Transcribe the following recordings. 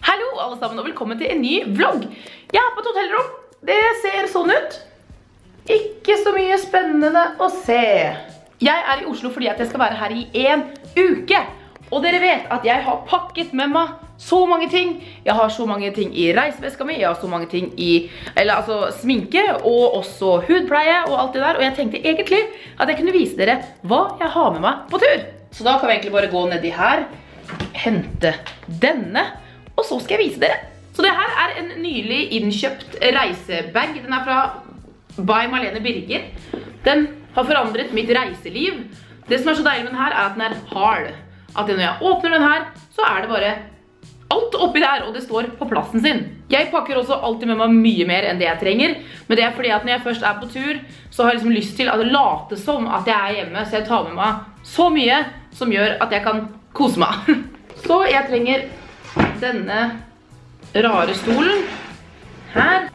Hallo alle sammen og velkommen til en ny vlogg. Jeg er på et hotellrom. Det ser sånn ut. Ikke så mye spennende å se. Jeg er i Oslo fordi at jeg skal være her i en uke. Og dere vet at jeg har pakket med meg så mange ting. Jeg har så mange ting i reiseveska mi. Jeg har så mange ting i sminke og også hudpleie og alt det der. Og jeg tenkte egentlig at jeg kunne vise dere hva jeg har med meg på tur. Så da kan vi egentlig bare gå nedi her, hente denne, og så skal jeg vise dere. Så det her er en nylig innkjøpt reisebag. Den er fra By Malene Birger. Den har forandret mitt reiseliv. Det som er så deilig med den her er at den er hard. At når jeg åpner den her, så er det bare alt oppi der, og det står på plassen sin. Jeg pakker også alltid med meg mye mer enn det jeg trenger, men det er fordi at når jeg først er på tur, så har jeg liksom lyst til å late som at jeg er hjemme, så jeg tar med meg så mye som gjør at jeg kan kose meg. Så jeg trenger denne rare stolen. Her.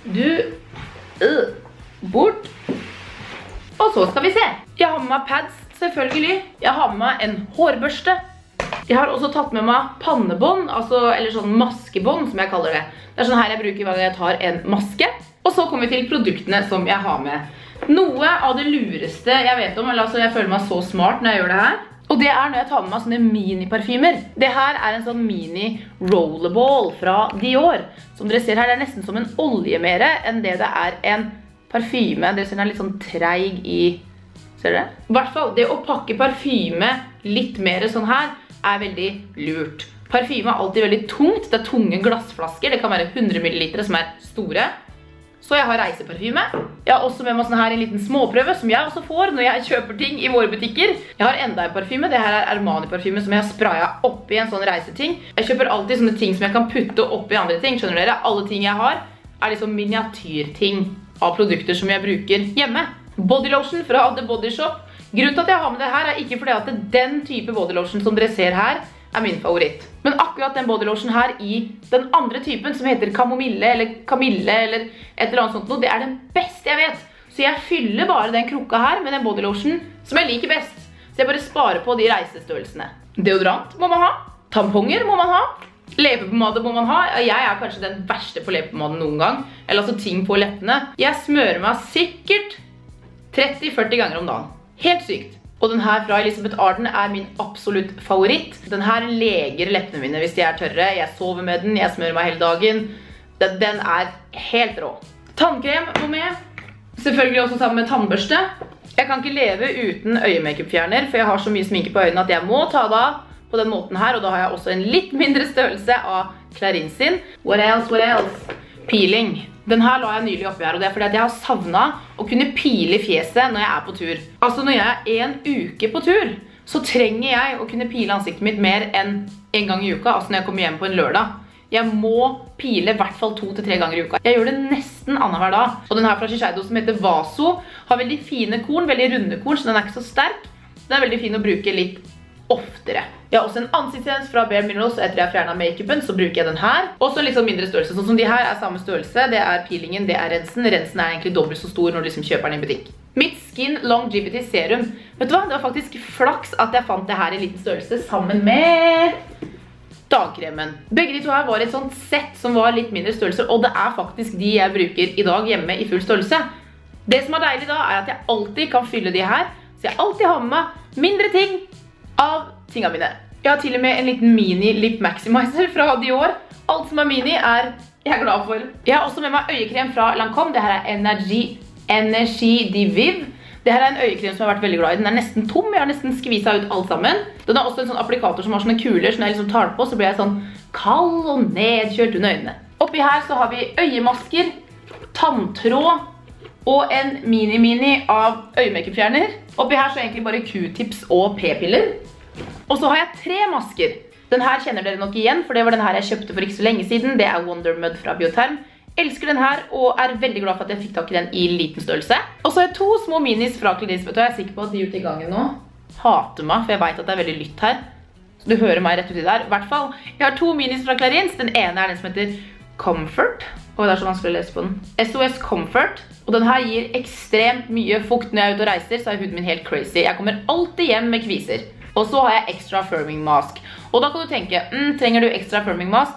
Bort. Og så skal vi se. Jeg har med meg pads, selvfølgelig. Jeg har med meg en hårbørste. Jeg har også tatt med meg pannebånd, eller sånn maskebånd som jeg kaller det. Det er sånn her jeg bruker hver gang jeg tar en maske. Og så kommer vi til produktene som jeg har med. Noe av det lureste jeg vet om, jeg føler meg så smart når jeg gjør det her. Og det er når jeg tar med meg sånne mini-parfymer. Det her er en sånn mini-rollerball fra Dior. Som dere ser her, det er nesten som en olje mer enn det det er en parfyme. Dere ser den er litt sånn treig i... Ser dere? I hvert fall, det å pakke parfyme litt mer sånn her er veldig lurt. Parfyme er alltid veldig tungt. Det er tunge glassflasker. Det kan være 100 ml som er store. Så jeg har reiseparfyme. Jeg har også med meg sånn her en liten småprøve som jeg også får når jeg kjøper ting i våre butikker. Jeg har enda en parfyme. Det her er Armani-parfyme som jeg har sprayet opp i en sånn reiseting. Jeg kjøper alltid sånne ting som jeg kan putte opp i andre ting. Skjønner dere? Alle ting jeg har er liksom miniatyrting av produkter som jeg bruker hjemme. Bodylotion fra The Body Shop. Grunnen til at jeg har med det her er ikke fordi at den type bodylotion som dere ser her er min favoritt. Men akkurat den bodylotion her i den andre typen som heter kamomille eller kamille eller et eller annet sånt noe, det er den beste jeg vet. Så jeg fyller bare den krukka her med den bodylotion som jeg liker best. Så jeg bare sparer på de reisestørrelsene. Deodorant må man ha. Tamponger må man ha. Leppepomade må man ha. Jeg er kanskje den verste på leppepomaden noen gang. Eller altså ting på leppene. Jeg smører meg sikkert 30-40 ganger om dagen. Helt sykt. Og den her fra Elisabeth Arden er min absolutt favoritt. Den her leger leppene mine hvis de er tørre. Jeg sover med den, jeg smører meg hele dagen. Den er helt rå. Tannkrem må med. Selvfølgelig også sammen med tannbørste. Jeg kan ikke leve uten øyemakeup-fjerner, for jeg har så mye sminke på øynene at jeg må ta det av på den måten her. Og da har jeg også en litt mindre størrelse av Clarins sin. What else? Peeling. Den her la jeg nylig oppi her, og det er fordi at jeg har savnet å kunne pile fjeset når jeg er på tur. Altså når jeg er en uke på tur, så trenger jeg å kunne pile ansiktet mitt mer enn en gang i uka, altså når jeg kommer hjem på en lørdag. Jeg må pile i hvert fall 2-3 ganger i uka. Jeg gjør det nesten annenhver dag. Og den her fra Shiseido som heter Vaso har veldig fine korn, veldig runde korn, så den er ikke så sterk. Den er veldig fin å bruke litt oftere. Jeg har også en ansiktsrens fra Bare Minerals, etter jeg har fjernet make-upen, så bruker jeg den her. Også en litt sånn mindre størrelse, sånn som de her er samme størrelse. Det er peelingen, det er rensen. Rensen er egentlig dobbelt så stor når du liksom kjøper den i butikk. Mitt Skin Longevity Serum. Vet du hva? Det var faktisk flaks at jeg fant det her i liten størrelse sammen med dagkremen. Begge de to her var et sånt sett som var litt mindre størrelser, og det er faktisk de jeg bruker i dag hjemme i full størrelse. Det som er deilig da, er at jeg alltid kan fylle de her, så jeg alltid har med meg mindre ting av tingene mine. Jeg har til og med en liten mini lip maximizer fra Dior. Alt som er mini er jeg glad for. Jeg har også med meg øyekrem fra Lancome. Dette er Energy Diviv. Dette er en øyekrem som jeg har vært veldig glad i. Den er nesten tom. Jeg har nesten skviset ut alt sammen. Den har også en sånn applikator som har sånne kuler, så når jeg liksom tar den på, så blir jeg sånn kald og nedkjørt under øynene. Oppi her så har vi øyemasker, tanntråd og en mini av øyemakeup-fjerner. Oppi her så er egentlig bare Q-tips og p-piller. Og så har jeg 3 masker. Den her kjenner dere nok igjen, for det var den her jeg kjøpte for ikke så lenge siden. Det er Wonder Mud fra Biotherm. Elsker den her, og er veldig glad for at jeg fikk tak i den i liten størrelse. Og så har jeg 2 små minis fra Clarins, og jeg er sikker på at de ute i gangen nå hater meg, for jeg vet at det er veldig lytt her. Så du hører meg rett uti der. I hvert fall, jeg har 2 minis fra Clarins. Den ene er den som heter Comfort. Og det er så vanskelig å lese på den. SOS Comfort. Og den her gir ekstremt mye fukt når jeg er ute og reiser, så er huden min helt crazy. Jeg kommer alltid hjem med kviser. Og så har jeg Extra Firming Mask. Og da kan du tenke, trenger du Extra Firming Mask?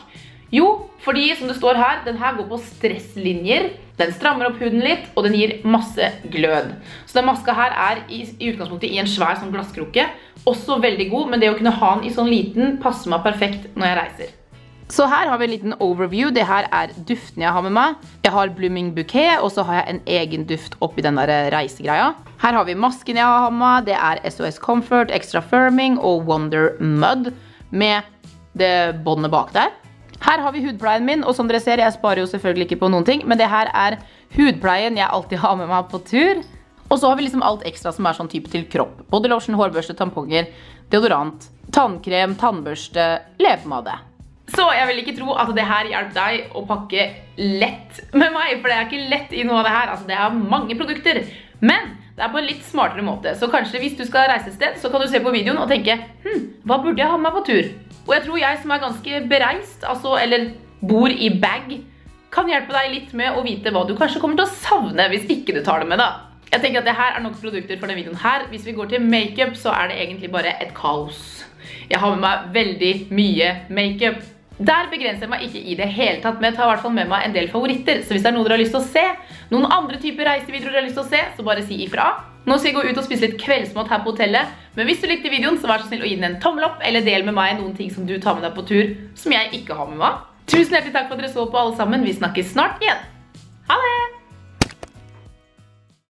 Jo, fordi som det står her, den her går på stresslinjer, den strammer opp huden litt, og den gir masse glød. Så den maska her er i utgangspunktet i en svær sånn glasskrukke, også veldig god, men det å kunne ha den i sånn liten passer meg perfekt når jeg reiser. Så her har vi en liten overview. Det her er duften jeg har med meg. Jeg har Blooming Bouquet, og så har jeg en egen duft oppi den der reisegreia. Her har vi masken jeg har med meg. Det er SOS Comfort, Extra Firming og Wonder Mud med det båndet bak der. Her har vi hudpleien min, og som dere ser, jeg sparer jo selvfølgelig ikke på noen ting, men det her er hudpleien jeg alltid har med meg på tur. Og så har vi liksom alt ekstra som er sånn type til kropp. Bodylotion, hårbørste, tamponger, deodorant, tannkrem, tannbørste, leppepomade. Så jeg vil ikke tro at det her hjelper deg å pakke lett med meg, for det er ikke lett i noe av det her. Altså, det er mange produkter, men det er på en litt smartere måte. Så kanskje hvis du skal reise et sted, så kan du se på videoen og tenke, hva burde jeg ha med meg på tur? Og jeg tror jeg som er ganske bereist, altså, eller bor i bag, kan hjelpe deg litt med å vite hva du kanskje kommer til å savne hvis ikke du tar det med da. Jeg tenker at det her er nok produkter for denne videoen her. Hvis vi går til makeup, så er det egentlig bare et kaos. Jeg har med meg veldig mye makeup. Der begrenser jeg meg ikke i det hele tatt, men jeg tar i hvert fall med meg en del favoritter. Så hvis det er noe dere har lyst til å se, noen andre typer reisevideoer dere har lyst til å se, så bare si ifra. Nå skal jeg gå ut og spise litt kveldsmat her på hotellet, men hvis du likte videoen, så vær så snill å gi den en tommel opp, eller del med meg noen ting som du tar med deg på tur, som jeg ikke har med meg. Tusen hjertelig takk for at dere så på alle sammen. Vi snakkes snart igjen.